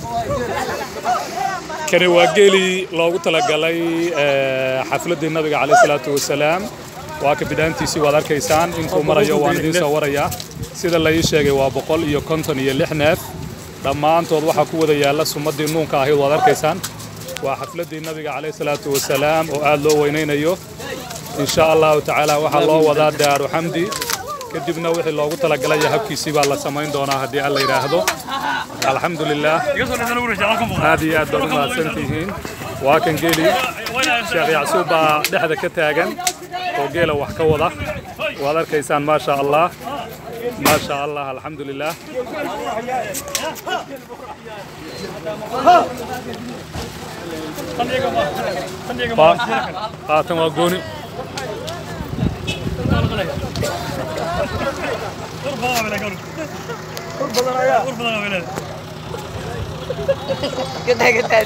كان واجيلي لوgu talagalay xafladii nabiga kaleey salaatu wasalaam waa ka bidaantiisi wada arkaysaan intuu marayo waan idin soo waraya sida la ii sheegay waa 156 neef dhamaantood waxa ku wada yaala sumadii nuunka ahayd wada arkaysaan waa xafladii nabiga kaleey salaatu wasalaam oo aad loo weynaynayo insha Allah ta'ala waxa loo wada daaru xamdi kadibna wixii loogu talagalay habkiisi baa la sameyn doonaa hadii alla yiraahdo alxamdulillah هذه أدوات ما سنتيهين وكان جيلي شيخ يعسوب دحدة كتاجن وجيله وحكوضة وهذا كيسان ما شاء الله ما شاء الله الحمد لله تماغوني Good day.